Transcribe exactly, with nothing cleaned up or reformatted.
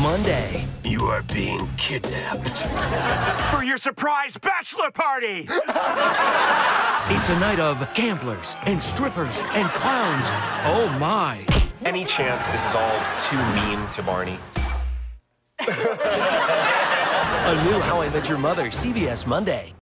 Monday. You are being kidnapped. For your surprise bachelor party! It's a night of gamblers and strippers and clowns. Oh, my. Any chance this is all too mean to Barney? A new How I Met Your Mother, C B S Monday.